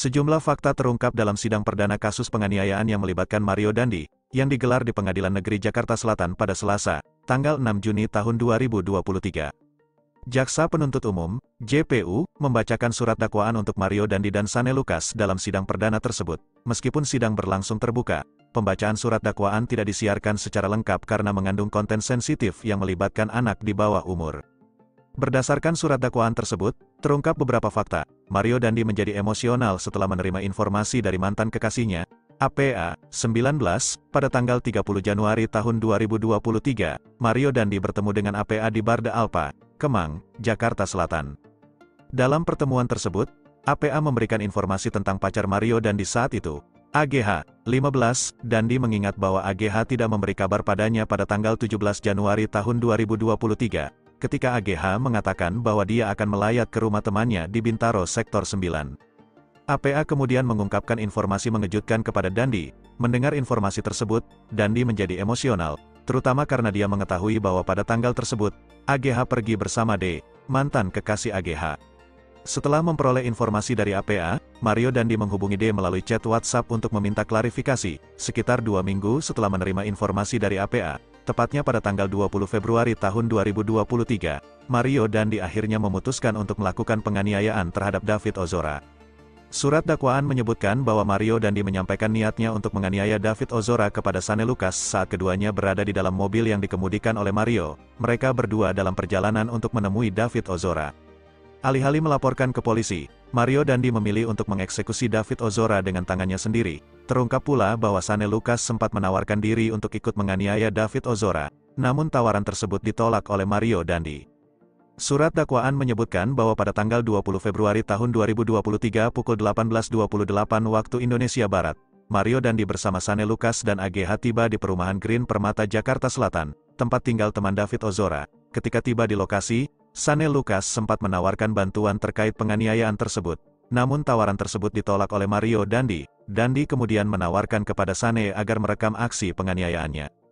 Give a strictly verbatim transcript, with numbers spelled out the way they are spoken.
Sejumlah fakta terungkap dalam sidang perdana kasus penganiayaan yang melibatkan Mario Dandi, yang digelar di Pengadilan Negeri Jakarta Selatan pada Selasa, tanggal enam Juni tahun dua ribu dua puluh tiga. Jaksa Penuntut Umum, J P U, membacakan surat dakwaan untuk Mario Dandi dan Shane Lucas dalam sidang perdana tersebut. Meskipun sidang berlangsung terbuka, pembacaan surat dakwaan tidak disiarkan secara lengkap karena mengandung konten sensitif yang melibatkan anak di bawah umur. Berdasarkan surat dakwaan tersebut, terungkap beberapa fakta. Mario Dandi menjadi emosional setelah menerima informasi dari mantan kekasihnya, A P A, sembilan belas, pada tanggal tiga puluh Januari tahun dua ribu dua puluh tiga, Mario Dandi bertemu dengan A P A di Barda Alpa, Kemang, Jakarta Selatan. Dalam pertemuan tersebut, A P A memberikan informasi tentang pacar Mario Dandi saat itu, A G H, lima belas, Dandi mengingat bahwa A G H tidak memberi kabar padanya pada tanggal tujuh belas Januari tahun dua ribu dua puluh tiga. Ketika A G H mengatakan bahwa dia akan melayat ke rumah temannya di Bintaro Sektor sembilan. A P A kemudian mengungkapkan informasi mengejutkan kepada Dandi. Mendengar informasi tersebut, Dandi menjadi emosional, terutama karena dia mengetahui bahwa pada tanggal tersebut, A G H pergi bersama D, mantan kekasih A G H. Setelah memperoleh informasi dari A P A, Mario Dandi menghubungi D melalui chat WhatsApp untuk meminta klarifikasi. Sekitar dua minggu setelah menerima informasi dari A P A, tepatnya pada tanggal dua puluh Februari tahun dua ribu dua puluh tiga, Mario Dandi akhirnya memutuskan untuk melakukan penganiayaan terhadap David Ozora. Surat dakwaan menyebutkan bahwa Mario Dandi menyampaikan niatnya untuk menganiaya David Ozora kepada Shane Lucas saat keduanya berada di dalam mobil yang dikemudikan oleh Mario. Mereka berdua dalam perjalanan untuk menemui David Ozora. Alih-alih melaporkan ke polisi, Mario Dandi memilih untuk mengeksekusi David Ozora dengan tangannya sendiri. Terungkap pula bahwa Shane Lucas sempat menawarkan diri untuk ikut menganiaya David Ozora, namun tawaran tersebut ditolak oleh Mario Dandi. Surat dakwaan menyebutkan bahwa pada tanggal dua puluh Februari tahun dua ribu dua puluh tiga pukul delapan belas dua puluh delapan waktu Indonesia Barat, Mario Dandi bersama Shane Lucas dan A G H tiba di perumahan Green Permata Jakarta Selatan, tempat tinggal teman David Ozora. Ketika tiba di lokasi, Shane Lucas sempat menawarkan bantuan terkait penganiayaan tersebut. Namun tawaran tersebut ditolak oleh Mario Dandi. Dandi kemudian menawarkan kepada Shane agar merekam aksi penganiayaannya.